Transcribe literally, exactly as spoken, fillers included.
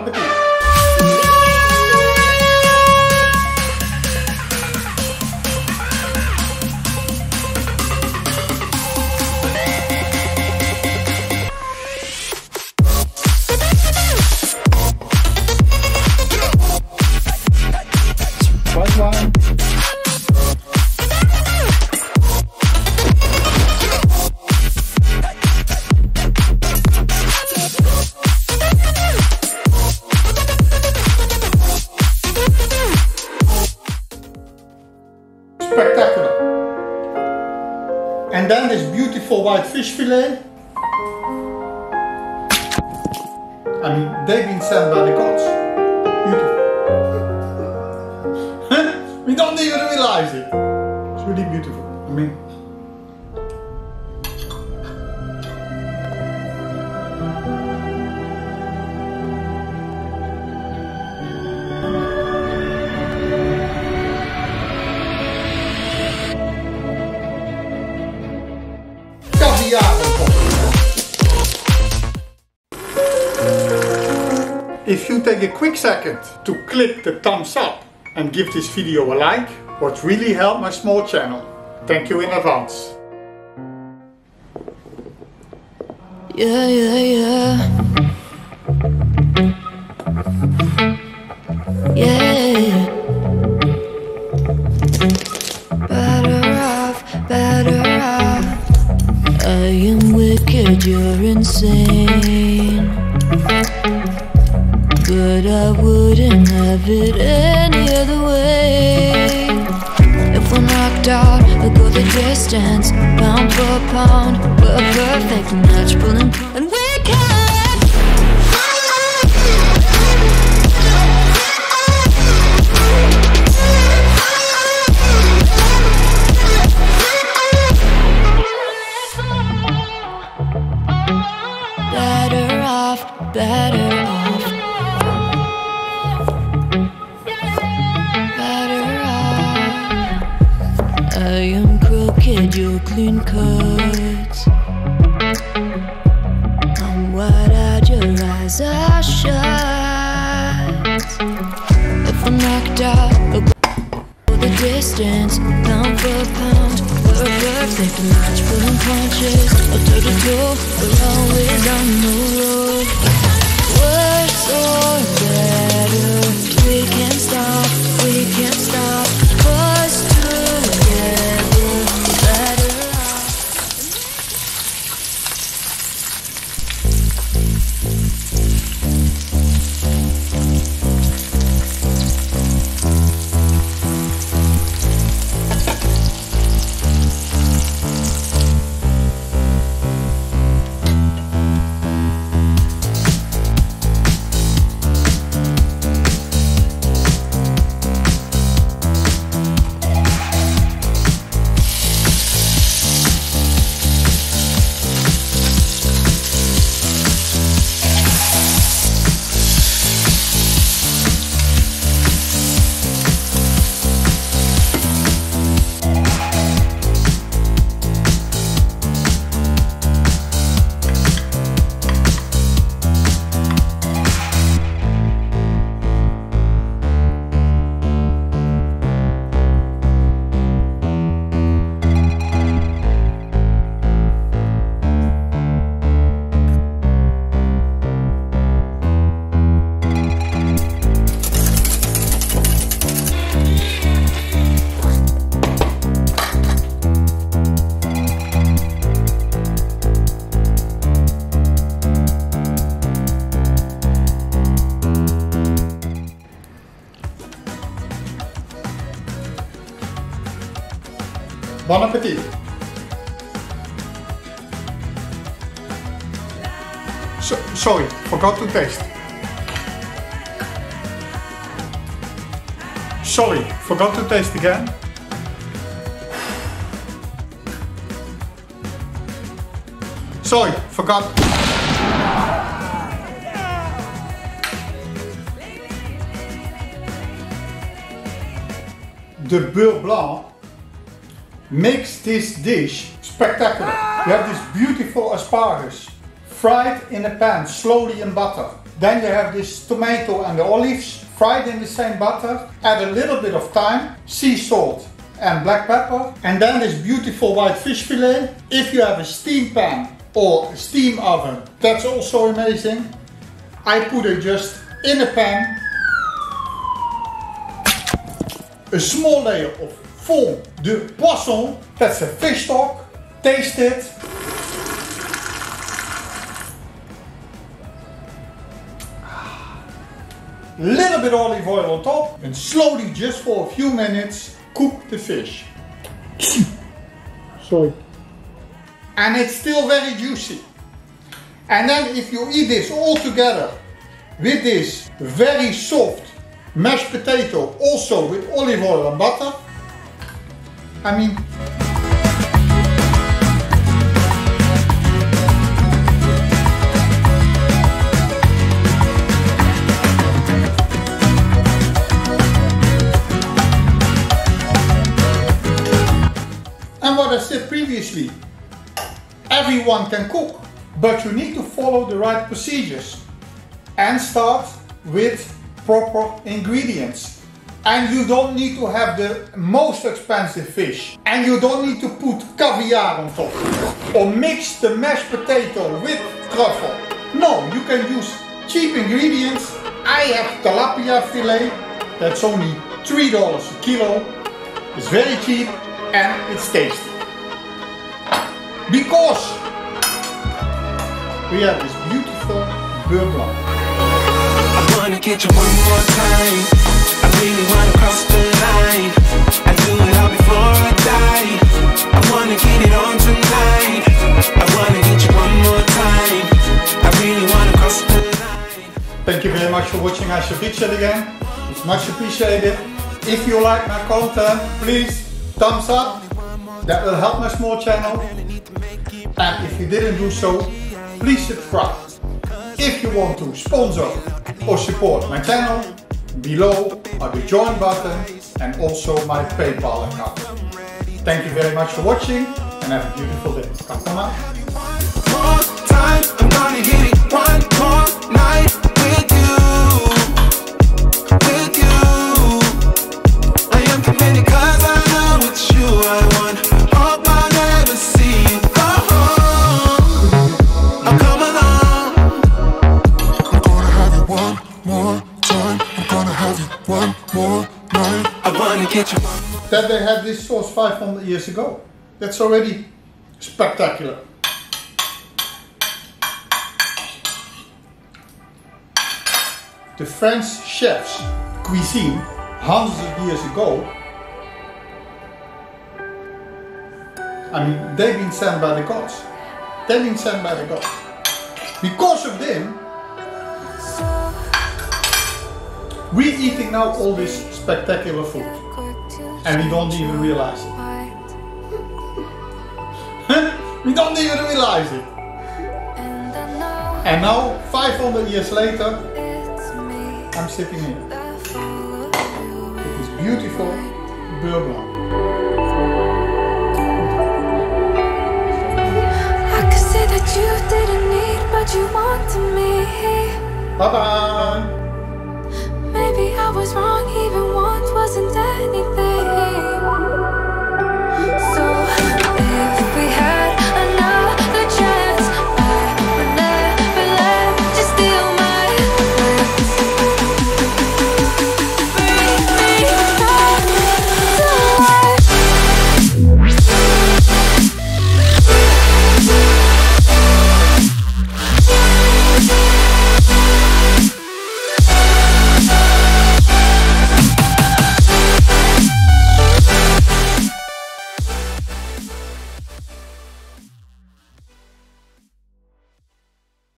appetit! White wine. Spectacular. And then this beautiful white fish fillet. I mean, they've been sent by the gods. Beautiful. We don't even realize it. It's really beautiful. I mean, if you take a quick second to click the thumbs up and give this video a like, would really help my small channel. Thank you in advance. Yeah, yeah, yeah. Yeah. Better off, better off. I am wicked, you're insane. But I wouldn't have it any other way. If we're knocked out, we'll go the distance. Pound for pound, we're a perfect match. Pulling, and we can. Better off, better off. I am crooked, you're clean cut. I'm wide-eyed, your eyes are shut. If I'm knocked out, we'll go the distance. Pound for pound, we're a perfect match. Pulling punches, a toe-to-toe, we're always on the road. Worse or better, we can't stop, we can't stop. Us together, better off. Bon appetit! So, sorry, forgot to taste. Sorry, forgot to taste again. Sorry, forgot. The beurre blanc makes this dish spectacular. You have this beautiful asparagus fried in a pan slowly in butter. Then you have this tomato and the olives fried in the same butter. Add a little bit of thyme, sea salt and black pepper. And then this beautiful white fish fillet. If you have a steam pan or a steam oven, that's also amazing. I put it just in a pan. A small layer of fond de poisson. That's a fish stock. Taste it. Little bit olive oil on top and slowly, just for a few minutes, cook the fish. Sorry. And it's still very juicy. And then if you eat this all together with this very soft mashed potato, also with olive oil and butter, I mean, and what I said previously, everyone can cook, but you need to follow the right procedures and start with proper ingredients. And you don't need to have the most expensive fish, and you don't need to put caviar on top or mix the mashed potato with truffle. No, you can use cheap ingredients. I have tilapia fillet, that's only three dollars a kilo. It's very cheap and it's tasty. Because we have this beautiful beurre blanc. I wanna get you one more time. I really wanna cross the line. I do it all before I die. I wanna get it on tonight. I wanna get you one more time. I really wanna cross the line. Thank you very much for watching our ceviche again. It's much appreciated. If you like my content, please thumbs up. That will help my small channel. And if you didn't do so, please subscribe. If you want to sponsor or support my channel, below are the join button and also my PayPal account. Thank you very much for watching and have a beautiful day. Come on. More time, I'm gonna hit it one more night with you, with you. I am committed cause I know it's you I want. Hope I never see you go home. I'll come along. I'm gonna have you one more time. I'm gonna have you one more night. I wanna get you one more. That they had this sauce five hundred years ago. That's already spectacular. The French chefs' cuisine hundreds of years ago, I mean, they've been sent by the gods. They've been sent by the gods. Because of them, we're eating now all this spectacular food. And we don't even realize it. We don't even realize it. And now, five hundred years later, I'm sitting here with this beautiful beurre blanc. I could say that you didn't need, but you wanted me. Bye bye. Maybe I was wrong, even once wasn't anything.